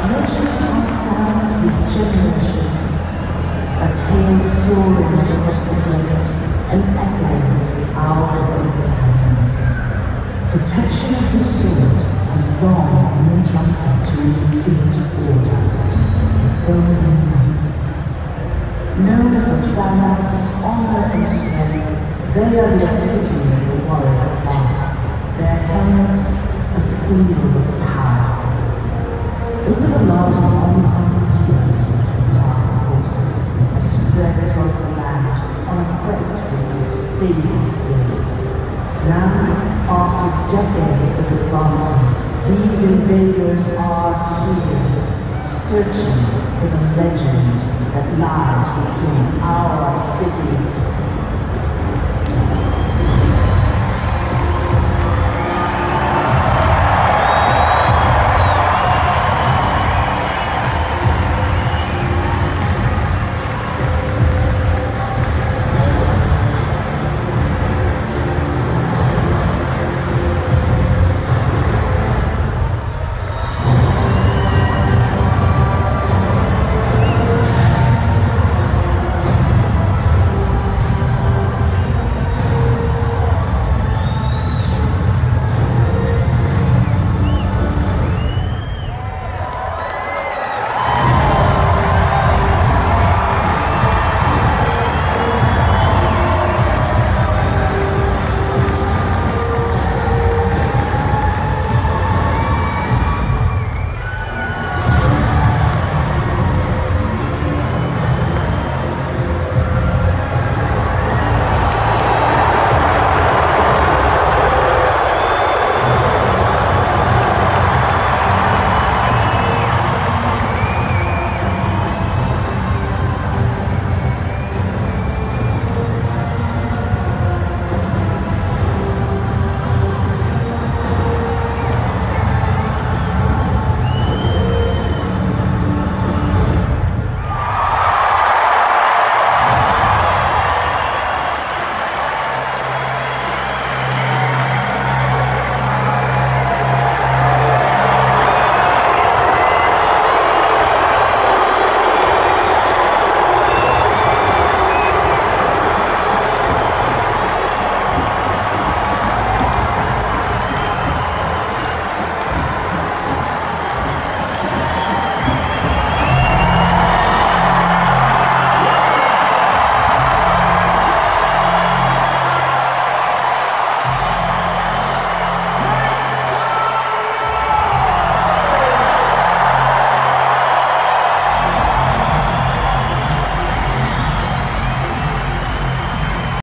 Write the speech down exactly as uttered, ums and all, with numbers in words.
Legend passed down through generations, a tale soaring across the desert and echoing through our old canyons. Protection of the sword has long been entrusted to an elite order, the Golden Knights. Known for valor, honor, and strength, they are the epitome of the warrior class. Their helmets, a symbol of power. Over the last one hundred years, dark forces have spread across the land on a quest for this fabled blade. Now, after decades of advancement, these invaders are here, searching for the legend that lies within our city.